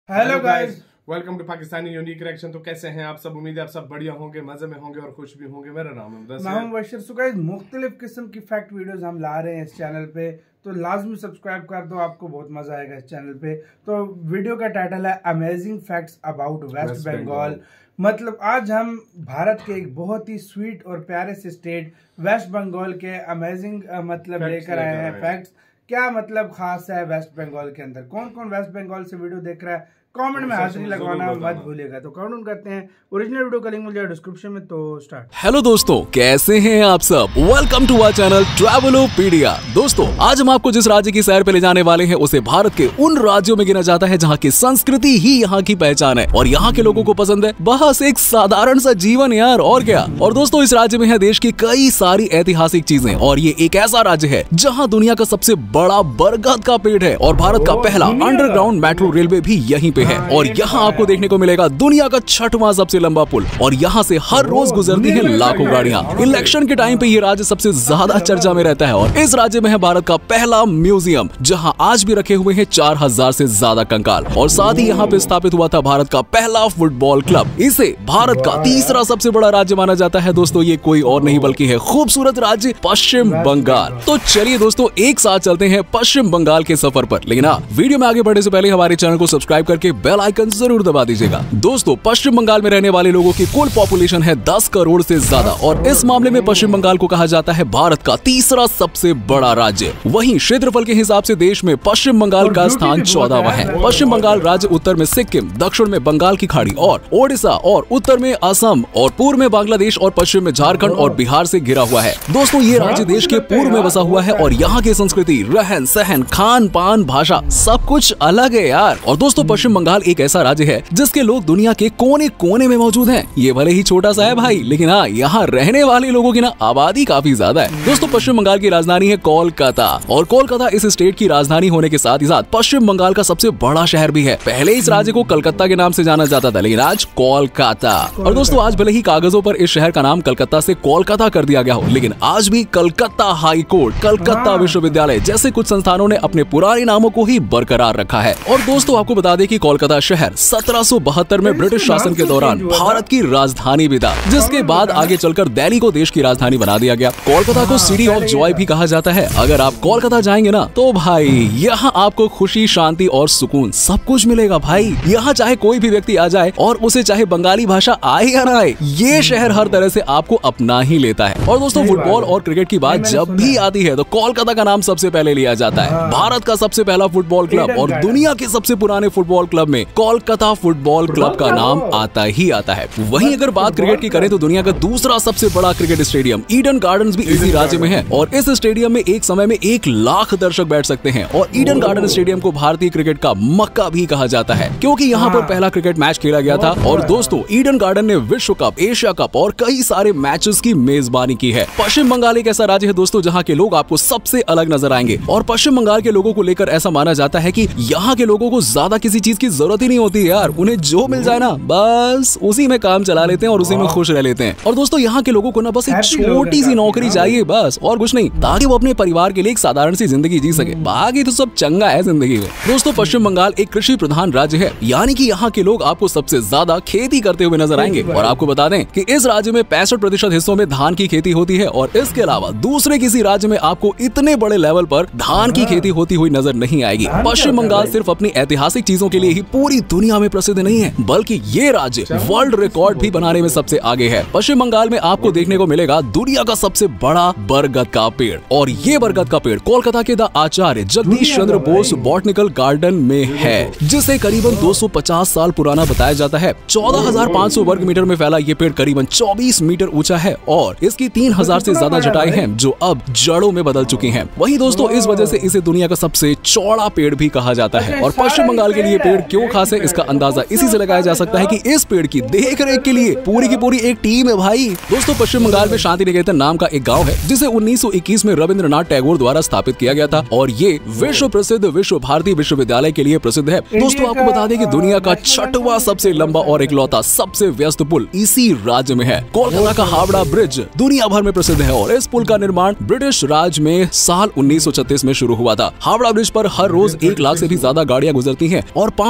Hello guys, welcome to Pakistani unique reaction. तो कैसे हैं आप सब? उम्मीद है आप सब बढ़िया होंगे, मजे में होंगे और खुश भी होंगे। मेरा नाम है मुबशर। सो गाइस, मुख्तलिफ किस्म की फैक्ट वीडियोस हम ला रहे हैं इस चैनल पे, तो लाजमी सब्सक्राइब कर दो, आपको बहुत मजा आएगा इस चैनल पे। तो वीडियो का टाइटल है amazing facts about West Bengal. मतलब आज हम भारत के एक बहुत ही स्वीट और प्यारे से स्टेट वेस्ट बंगाल के अमेजिंग मतलब लेकर आए हैं फैक्ट्स। क्या मतलब खास है वेस्ट बंगाल के अंदर? कौन कौन वेस्ट बंगाल से वीडियो देख रहा है कमेंट में हाजिरी लगवाना मत भूलिएगा। तो काउंट करते हैं, ओरिजिनल वीडियो का लिंक मिल जाएगा डिस्क्रिप्शन में। तो स्टार्ट। हेलो दोस्तों, कैसे हैं आप सब? Welcome to our channel Travelopedia. दोस्तों, आज हम आपको जिस राज्य की सैर पे ले जाने वाले हैं उसे भारत के उन राज्यों में गिना जाता है जहां की संस्कृति ही यहां की पहचान है और यहां के लोगों को पसंद है बस एक साधारण सा जीवन यार, और क्या। और दोस्तों, इस राज्य में है देश की कई सारी ऐतिहासिक चीजें और ये एक ऐसा राज्य है जहाँ दुनिया का सबसे बड़ा बरगद का पेड़ है और भारत का पहला अंडरग्राउंड मेट्रो रेलवे भी यहीं पे है। और यहाँ आपको देखने को मिलेगा दुनिया का 6वां सबसे लंबा पुल और यहाँ से हर रोज गुजरती हैं लाखों गाड़ियाँ। इलेक्शन के टाइम पे ये राज्य सबसे ज्यादा चर्चा में रहता है और इस राज्य में है भारत का पहला म्यूजियम जहाँ आज भी रखे हुए हैं 4000 से ज्यादा कंकाल। और साथ ही यहाँ पे स्थापित हुआ था भारत का पहला फुटबॉल क्लब। इसे भारत का तीसरा सबसे बड़ा राज्य माना जाता है। दोस्तों, ये कोई और नहीं बल्कि है खूबसूरत राज्य पश्चिम बंगाल। तो चलिए दोस्तों, एक साथ चलते हैं पश्चिम बंगाल के सफर पर। लेकिन वीडियो में आगे बढ़ने से पहले हमारे चैनल को सब्सक्राइब करके बेल आइकन जरूर दबा दीजिएगा। दोस्तों, पश्चिम बंगाल में रहने वाले लोगों की कुल पॉपुलेशन है 10 करोड़ से ज्यादा और इस मामले में पश्चिम बंगाल को कहा जाता है भारत का तीसरा सबसे बड़ा राज्य। वहीं क्षेत्रफल के हिसाब से देश में पश्चिम बंगाल का स्थान 14वां है। पश्चिम बंगाल राज्य उत्तर में सिक्किम, दक्षिण में बंगाल की खाड़ी और ओडिशा और उत्तर में असम और पूर्व में बांग्लादेश और पश्चिम में झारखंड और बिहार से घिरा हुआ है। दोस्तों, ये राज्य देश के पूर्व में बसा हुआ है और यहाँ की संस्कृति, रहन सहन, खान पान, भाषा सब कुछ अलग है यार। और दोस्तों, पश्चिम बंगाल एक ऐसा राज्य है जिसके लोग दुनिया के कोने कोने में मौजूद हैं। ये भले ही छोटा सा है भाई, लेकिन हाँ, यहाँ रहने वाले लोगों की आबादी काफी ज्यादा है। दोस्तों, पश्चिम बंगाल की राजधानी है कोलकाता और कोलकाता इस स्टेट की राजधानी होने के साथ ही साथ पश्चिम बंगाल का सबसे बड़ा शहर भी है। पहले इस राज्य को कलकत्ता के नाम से जाना जाता था, लेकिन आज कोलकाता। और दोस्तों, आज भले ही कागजों पर इस शहर का नाम कलकत्ता से कोलकाता कर दिया गया हो, लेकिन आज भी कलकत्ता हाई कोर्ट, कलकत्ता विश्वविद्यालय जैसे कुछ संस्थानों ने अपने पुराने नामों को ही बरकरार रखा है। और दोस्तों, आपको बता दें कि कोलकाता शहर 1772 में ब्रिटिश शासन के दौरान भारत की राजधानी भी था, जिसके बाद आगे चलकर दिल्ली को देश की राजधानी बना दिया गया। कोलकाता को सिटी ऑफ जॉय भी कहा जाता है। अगर आप कोलकाता जाएंगे ना तो भाई यहाँ आपको खुशी, शांति और सुकून सब कुछ मिलेगा भाई। यहाँ चाहे कोई भी व्यक्ति आ जाए और उसे चाहे बंगाली भाषा आए या ना आए, ये शहर हर तरह से आपको अपना ही लेता है। और दोस्तों, फुटबॉल और क्रिकेट की बात जब भी आती है तो कोलकाता का नाम सबसे पहले लिया जाता है। भारत का सबसे पहला फुटबॉल क्लब और दुनिया के सबसे पुराने फुटबॉल क्लब में कोलकाता फुटबॉल क्लब का नाम आता ही आता है। वहीं अगर बात क्रिकेट की करें तो दुनिया का दूसरा सबसे बड़ा क्रिकेट स्टेडियम ईडन गार्डन्स भी इसी राज्य में है और इस स्टेडियम में एक समय में 1 लाख दर्शक बैठ सकते हैं। और ईडन गार्डन स्टेडियम को भारतीय क्रिकेट का मक्का भी कहा जाता है क्योंकि यहाँ पर पहला क्रिकेट मैच खेला गया था। और दोस्तों, ईडन गार्डन ने विश्व कप, एशिया कप और कई सारे मैचेस की मेजबानी की है। पश्चिम बंगाल एक ऐसा राज्य है दोस्तों जहाँ के लोग आपको सबसे अलग नजर आएंगे और पश्चिम बंगाल के लोगों को लेकर ऐसा माना जाता है कि यहाँ के लोगों को ज्यादा किसी चीज की जरूरत ही नहीं होती यार। उन्हें जो मिल जाए ना बस उसी में काम चला लेते हैं और उसी में खुश रह लेते हैं। और दोस्तों, यहाँ के लोगों को ना बस एक छोटी सी नौकरी चाहिए बस, और कुछ नहीं, ताकि वो अपने परिवार के लिए एक साधारण सी जिंदगी जी सके। बाकी तो सब चंगा है जिंदगी में। दोस्तों, पश्चिम बंगाल एक कृषि प्रधान राज्य है, यानी कि यहाँ के लोग आपको सबसे ज्यादा खेती करते हुए नजर आएंगे। और आपको बता दें कि इस राज्य में 65% हिस्सों में धान की खेती होती है और इसके अलावा दूसरे किसी राज्य में आपको इतने बड़े लेवल पर धान की खेती होती हुई नजर नहीं आएगी। पश्चिम बंगाल सिर्फ अपनी ऐतिहासिक चीजों के लिए ही पूरी दुनिया में प्रसिद्ध नहीं है, बल्कि ये राज्य वर्ल्ड रिकॉर्ड भी बनाने में सबसे आगे है। पश्चिम बंगाल में आपको देखने को मिलेगा दुनिया का सबसे बड़ा बरगद का पेड़ और ये बरगद का पेड़ कोलकाता के the Acharya Jagadish Chandra Bose botanical garden में है, जिसे करीबन 250 साल पुराना बताया जाता है। 14,500 वर्ग मीटर में फैला ये पेड़ करीबन 24 मीटर ऊंचा है और इसकी 3000 से ज्यादा जटाएं हैं जो अब जड़ों में बदल चुकी हैं। वहीं दोस्तों, इस वजह से इसे दुनिया का सबसे चौड़ा पेड़ भी कहा जाता है। और पश्चिम बंगाल के लिए पेड़ क्यों खास है इसका अंदाजा इसी से लगाया जा सकता है कि इस पेड़ की देख रेख के लिए पूरी की पूरी एक टीम है भाई। दोस्तों, पश्चिम बंगाल में शांति निकेतन नाम का एक गांव है जिसे 1921 में रविंद्रनाथ टैगोर द्वारा स्थापित किया गया था और ये विश्व प्रसिद्ध विश्व भारती विश्वविद्यालय के लिए प्रसिद्ध है। दोस्तों, आपको बता दें कि दुनिया का 6वां सबसे लंबा और इकलौता सबसे व्यस्त पुल इसी राज्य में है। कोलकाता का हावड़ा ब्रिज दुनिया भर में प्रसिद्ध है और इस पुल का निर्माण ब्रिटिश राज में साल 1936 में शुरू हुआ था। हावड़ा ब्रिज पर हर रोज 1 लाख से भी ज्यादा गाड़ियां गुजरती हैं और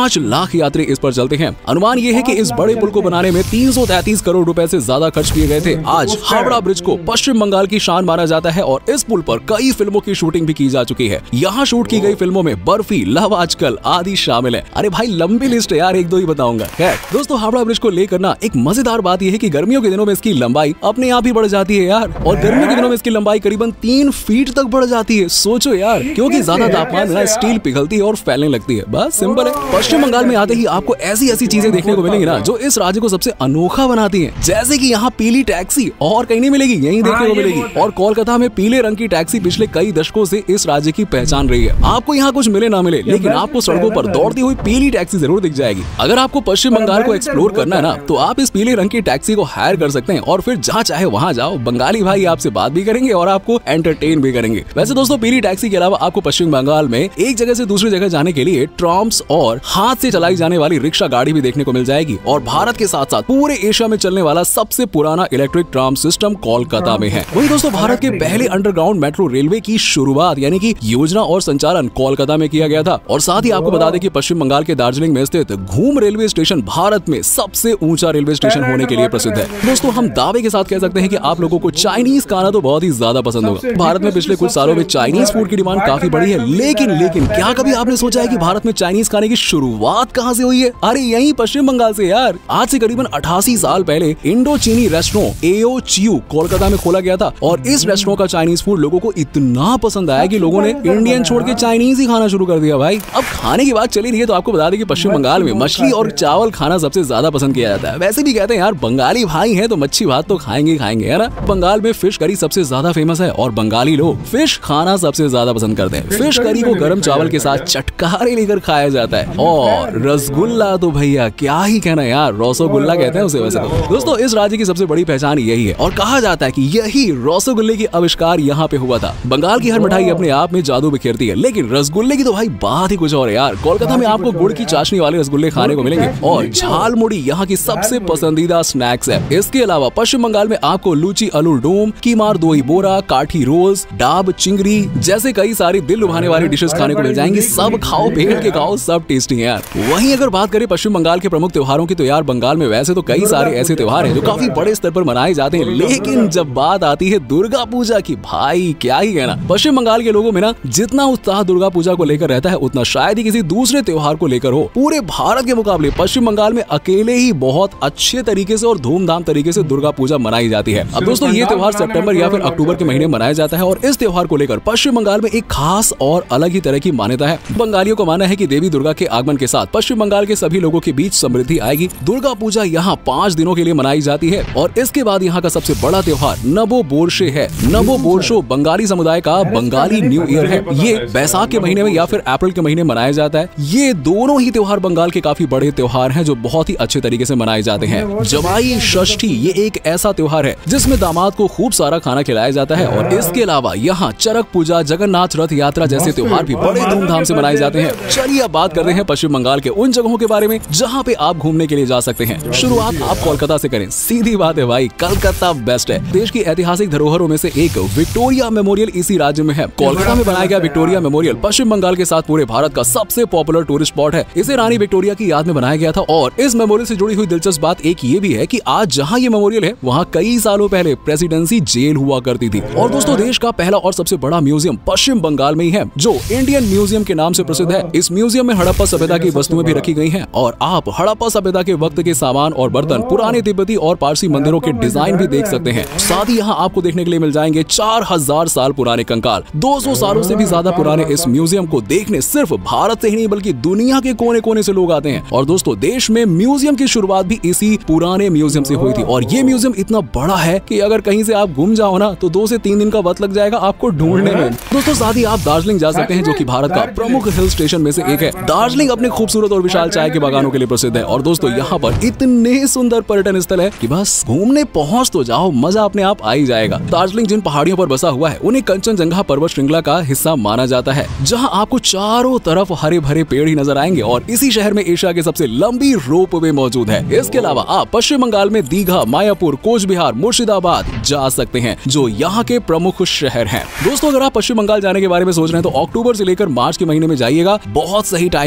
5 लाख यात्री इस पर चलते हैं। अनुमान ये है कि इस बड़े पुल को बनाने में 333 करोड़ रुपए से ज्यादा खर्च किए गए थे। आज हावड़ा ब्रिज को पश्चिम बंगाल की शान माना जाता है और इस पुल पर कई फिल्मों की शूटिंग भी की जा चुकी है। यहाँ शूट की गई फिल्मों में बर्फी, लव आजकल आदि शामिल है। अरे भाई लंबी लिस्ट है यार, एक दो ही बताऊंगा। खैर दोस्तों, हावड़ा ब्रिज को लेकर ना एक मजेदार बात यह है कि गर्मियों के दिनों में इसकी लंबाई अपने आप ही बढ़ जाती है यार, और गर्मियों के दिनों में इसकी लंबाई करीबन 3 फीट तक बढ़ जाती है। सोचो यार, क्योंकि ज्यादा तापमान में स्टील पिघलती है और फैलने लगती है। बस सिंपल है। पश्चिम बंगाल में आते ही आपको ऐसी ऐसी चीजें देखने को मिलेंगी ना जो इस राज्य को सबसे अनोखा बनाती हैं। जैसे कि यहाँ पीली टैक्सी और कहीं नहीं मिलेगी, यहीं देखने को मिलेगी। और कोलकाता में पीले रंग की टैक्सी पिछले कई दशकों से इस राज्य की पहचान रही है। आपको यहाँ कुछ मिले ना मिले, लेकिन आपको सड़कों पर दौड़ती हुई पीली टैक्सी जरूर दिख जाएगी। अगर आपको पश्चिम बंगाल को एक्सप्लोर करना है ना, तो आप इस पीले रंग की टैक्सी को हायर कर सकते हैं और फिर जहाँ चाहे वहाँ जाओ। बंगाली भाई आपसे बात भी करेंगे और आपको एंटरटेन भी करेंगे। वैसे दोस्तों, पीली टैक्सी के अलावा आपको पश्चिम बंगाल में एक जगह से दूसरी जगह जाने के लिए ट्राम्स और हाथ से चलाई जाने वाली रिक्शा गाड़ी भी देखने को मिल जाएगी। और भारत के साथ साथ पूरे एशिया में चलने वाला सबसे पुराना इलेक्ट्रिक ट्राम सिस्टम कोलकाता में है। वही दोस्तों, भारत के पहले अंडरग्राउंड मेट्रो रेलवे की शुरुआत यानी कि योजना और संचालन कोलकाता में किया गया था। और साथ ही आपको बता दें कि पश्चिम बंगाल के दार्जिलिंग में स्थित घूम रेलवे स्टेशन भारत में सबसे ऊंचा रेलवे स्टेशन होने के लिए प्रसिद्ध है। दोस्तों, हम दावे के साथ कह सकते हैं कि आप लोगों को चाइनीज खाना तो बहुत ही ज्यादा पसंद होगा। भारत में पिछले कुछ सालों में चाइनीज फूड की डिमांड काफी बढ़ी है, लेकिन क्या कभी आपने सोचा है कि भारत में चाइनीज खाने की शुरुआत कहां से हुई है? अरे यहीं पश्चिम बंगाल से यार। आज से करीबन 88 साल पहले इंडो चीनी रेस्टोरेंट एओ चियू कोलकाता में खोला गया था। और इस रेस्टोरेंट का चाइनीज फूड लोगों को इतना पसंद आया कि लोगों ने इंडियन छोड़ के चाइनीज ही खाना शुरू कर दिया भाई। अब खाने की बात चली रही है तो आपको बता दें कि पश्चिम बंगाल में मछली और चावल खाना सबसे ज्यादा पसंद किया जाता है। वैसे भी कहते हैं यार, बंगाली भाई हैं तो मच्छी भात तो खाएंगे है ना। बंगाल में फिश करी सबसे ज्यादा फेमस है और बंगाली लोग फिश खाना सबसे ज्यादा पसंद करते हैं। फिश करी को गर्म चावल के साथ चटकारे लेकर खाया जाता है। और रसगुल्ला तो भैया क्या ही कहना यार, रसोगुल्ला कहते हैं उसे वैसे तो। दोस्तों, इस राज्य की सबसे बड़ी पहचान यही है और कहा जाता है कि यही रसोगुल्ले की आविष्कार यहाँ पे हुआ था। बंगाल की हर मिठाई अपने आप में जादू बिखेरती है, लेकिन रसगुल्ले की तो भाई बात ही कुछ और है यार। कोलकाता में आपको गुड़ की चाशनी वाले रसगुल्ले खाने को मिलेंगे और झाल मुड़ी यहाँ की सबसे पसंदीदा स्नैक्स है। इसके अलावा पश्चिम बंगाल में आपको लूची अलू डोम, कीमार दोई बोरा, काठी रोल्स, डाब चिंगरी जैसे कई सारी दिल लुभाने वाली डिशेस खाने को मिल जाएंगी। सब खाओ, पेट के खाओ, सब टेस्टी है यार। वहीं अगर बात करें पश्चिम बंगाल के प्रमुख त्योहारों की, तो यार बंगाल में वैसे तो कई सारे ऐसे त्योहार हैं जो काफी बड़े स्तर पर मनाए जाते हैं, लेकिन जब बात आती है दुर्गा पूजा की, भाई क्या ही कहना। पश्चिम बंगाल के लोगों में ना जितना उत्साह दुर्गा पूजा को लेकर रहता है, उतना शायद ही किसी दूसरे त्योहार को लेकर हो। पूरे भारत के मुकाबले पश्चिम बंगाल में अकेले ही बहुत अच्छे तरीके से और धूमधाम तरीके से दुर्गा पूजा मनाई जाती है। अब दोस्तों, ये त्योहार सितंबर या फिर अक्टूबर के महीने मनाया जाता है और इस त्योहार को लेकर पश्चिम बंगाल में एक खास और अलग ही तरह की मान्यता है। बंगालियों को मानना है कि देवी दुर्गा के आगमन के साथ पश्चिम बंगाल के सभी लोगों के बीच समृद्धि आएगी। दुर्गा पूजा यहाँ 5 दिनों के लिए मनाई जाती है और इसके बाद यहाँ का सबसे बड़ा त्योहार नबो बोर्शे है। नबो बोर्शो बंगाली समुदाय का बंगाली न्यू ईयर है। ये बैसाख के महीने में या फिर अप्रैल के महीने मनाया जाता है। ये दोनों ही त्योहार बंगाल के काफी बड़े त्योहार हैं जो बहुत ही अच्छे तरीके से मनाए जाते हैं। जवाई षष्ठी ये एक ऐसा त्योहार है जिसमें दामाद को खूब सारा खाना खिलाया जाता है और इसके अलावा यहाँ चरक पूजा, जगन्नाथ रथ यात्रा जैसे त्योहार भी बड़े धूमधाम से मनाए जाते हैं। चलिए अब बात करते हैं पश्चिम बंगाल के उन जगहों के बारे में जहाँ पे आप घूमने के लिए जा सकते हैं। शुरुआत आप कोलकाता से करें। सीधी बात है भाई, कलकत्ता बेस्ट है। देश की ऐतिहासिक धरोहरों में से एक विक्टोरिया मेमोरियल इसी राज्य में है। कोलकाता में बनाया गया विक्टोरिया मेमोरियल पश्चिम बंगाल के साथ पूरे भारत का सबसे पॉपुलर टूरिस्ट स्पॉट है। इसे रानी विक्टोरिया की याद में बनाया गया था और इस मेमोरियल से जुड़ी हुई दिलचस्प बात एक ये भी है कि आज जहाँ ये मेमोरियल है वहाँ कई सालों पहले प्रेसिडेंसी जेल हुआ करती थी। और दोस्तों, देश का पहला और सबसे बड़ा म्यूजियम पश्चिम बंगाल में ही है जो इंडियन म्यूजियम के नाम से प्रसिद्ध है। इस म्यूजियम में हड़प्पा सभ्यता की वस्तुएं भी रखी गई हैं और आप हड़प्पा सभ्यता के वक्त के सामान और बर्तन, पुराने तिब्बती और पारसी मंदिरों के डिजाइन भी देख सकते हैं। साथ ही यहाँ आपको देखने के लिए मिल जाएंगे 4000 साल पुराने कंकाल। 200 सालों से भी ज्यादा पुराने इस म्यूजियम को देखने सिर्फ भारत से ही नहीं बल्कि दुनिया के कोने कोने से लोग आते हैं। और दोस्तों, देश में म्यूजियम की शुरुआत भी इसी पुराने म्यूजियम से हुई थी और ये म्यूजियम इतना बड़ा है कि अगर कहीं से आप गुम जाओ ना तो 2 से 3 दिन का वक्त लग जाएगा आपको ढूंढने में। दोस्तों, साथ ही आप दार्जिलिंग जा सकते हैं जो कि भारत का प्रमुख हिल स्टेशन में से एक है। दार्जिलिंग अपने खूबसूरत और विशाल चाय के बागानों के लिए प्रसिद्ध है और दोस्तों, यहाँ पर इतने सुंदर पर्यटन स्थल है कि बस घूमने पहुँच तो जाओ, मजा अपने आप आ ही जाएगा। दार्जिलिंग जिन पहाड़ियों पर बसा हुआ है उन्हें कंचनजंगा पर्वत श्रृंखला का हिस्सा माना जाता है, जहाँ आपको चारों तरफ हरे भरे पेड़ ही नजर आएंगे और इसी शहर में एशिया के सबसे लंबी रोपवे मौजूद है। इसके अलावा आप पश्चिम बंगाल में दीघा, मायापुर, कोच बिहार, मुर्शिदाबाद जा सकते हैं जो यहाँ के प्रमुख शहर हैं। दोस्तों, अगर आप पश्चिम बंगाल जाने के बारे में सोच रहे हैं तो अक्टूबर से लेकर मार्च के महीने में जाइएगा, बहुत सही टाइम है ये,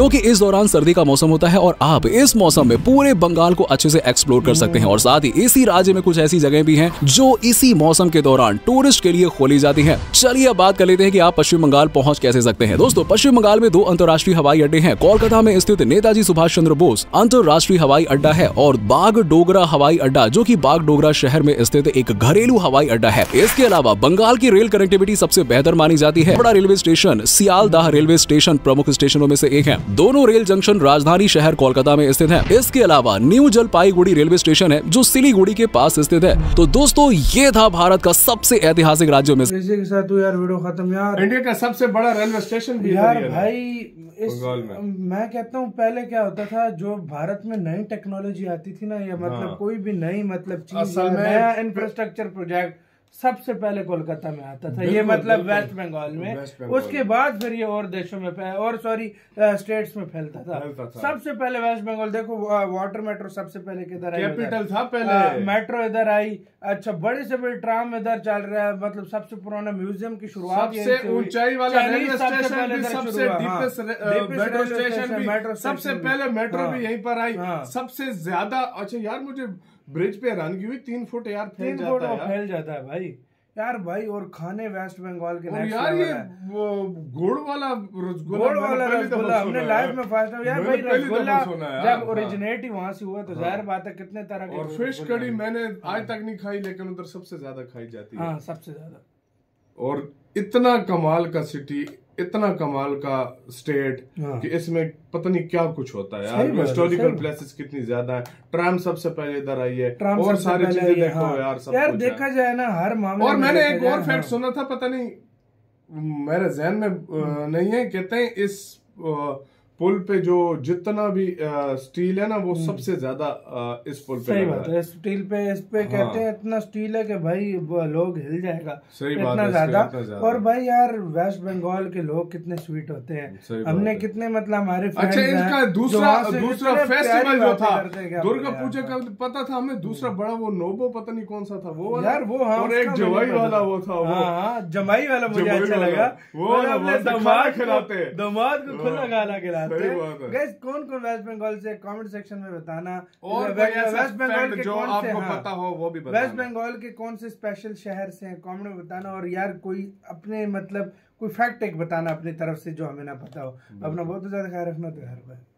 क्योंकि इस दौरान सर्दी का मौसम होता है और आप इस मौसम में पूरे बंगाल को अच्छे से एक्सप्लोर कर सकते हैं। और साथ ही इसी राज्य में कुछ ऐसी जगह भी हैं जो इसी मौसम के दौरान टूरिस्ट के लिए खोली जाती हैं। चलिए अब बात कर लेते हैं कि आप पश्चिम बंगाल पहुंच कैसे सकते हैं। दोस्तों, पश्चिम बंगाल में 2 अंतर्राष्ट्रीय हवाई अड्डे हैं। कोलकाता में स्थित नेताजी सुभाष चंद्र बोस अंतर्राष्ट्रीय हवाई अड्डा है और बागडोगरा हवाई अड्डा जो कि बागडोगरा शहर में स्थित एक घरेलू हवाई अड्डा है। इसके अलावा बंगाल की रेल कनेक्टिविटी सबसे बेहतर मानी जाती है। बड़ा railway station Sealdah railway station प्रमुख स्टेशनों में से एक है। दोनों रेल जंक्शन राजधानी शहर कोलकाता में स्थित है। इसके अलावा न्यू जलपाईगुड़ी रेलवे स्टेशन है जो सिलीगुड़ी के पास स्थित है। तो दोस्तों, ये था भारत का सबसे ऐतिहासिक राज्यों में। इसी के साथ यार वीडियो खत्म। यार इंडिया का सबसे बड़ा रेलवे स्टेशन भी यार भाई मैं कहता हूँ पहले क्या होता था, जो भारत में नई टेक्नोलॉजी आती थी ना, या मतलब कोई भी नई मतलब चीज, नया इंफ्रास्ट्रक्चर प्रोजेक्ट सबसे पहले कोलकाता में आता था। ये मतलब वेस्ट बंगाल में, उसके बाद फिर ये और देशों में और स्टेट्स में फैलता था। सबसे पहले वेस्ट बंगाल। देखो वाटर मेट्रो सबसे पहले किधर आई, कैपिटल था पहले, मेट्रो इधर आई। अच्छा, बड़े से बड़े ट्राम इधर चल रहा है। मतलब सबसे पुराना म्यूजियम की शुरुआत सबसे ऊंचाई वाला रेलवे स्टेशन भी, सबसे डीपेस्ट मेट्रो स्टेशन भी, सबसे पहले मेट्रो भी यहीं पर आई। सबसे ज्यादा अच्छा यार, मुझे ब्रिज पे हैरानगी हुई, 3 फुट यार फैल जाता है भाई। यार भाई, और खाने वेस्ट बंगाल के यार, ये वो गुड़ वाला रसगुल्ला हमने लाइफ में फर्स्ट टाइम। यार भाई, रसगुल्ला जब ओरिजिनेट ही वहां से हुआ तो जाहिर बात है कितने तरह के। और फिश कड़ी मैंने आज तक नहीं खाई, लेकिन उधर सबसे ज्यादा खाई जाती है। हाँ, सबसे ज्यादा। और इतना कमाल का सिटी, इतना कमाल का स्टेट कि इसमें पता नहीं क्या कुछ होता है यार। हिस्टोरिकल प्लेसेस कितनी ज्यादा है। ट्राम सबसे पहले इधर आई है और सारी चीजें देखो यार, सब यार देखा जाए ना हर मामले। और मैंने एक और फैक्ट सुना था, पता नहीं मेरे जहन में नहीं है, कहते हैं इस पुल पे जो जितना भी स्टील है ना, वो सबसे ज्यादा इस पुल पे। सही बात है, स्टील पे इस पे कहते हैं इतना स्टील है कि भाई लोग हिल जाएगा। सही इतना ज्यादा। और भाई यार, वेस्ट बंगाल के लोग कितने स्वीट होते हैं। हमने कितने मतलब हमारे अच्छा, इनका दूसरा फेस्टिवल जो था दुर्गा पूजा का, पता था हमें दूसरा बड़ा वो नोबो, पता नहीं कौन सा था वो यार। वो हाँ, और एक जवाई वाला वो था, वो जमाई वाला मुझे अच्छा लगा। वो दामाद को खुला गाला खिलाते। गाइस, कौन वेस्ट बंगाल से कमेंट सेक्शन में बताना। और वेस्ट बंगाल के जो आपको पता हो वो भी बताना। वेस्ट बंगाल के कौन से स्पेशल शहर से हैं, कमेंट में बताना। और यार कोई अपने मतलब कोई फैक्ट एक बताना अपनी तरफ से जो हमें ना पता हो। अपना बहुत ज्यादा ख्याल रखना। तो यार भाई।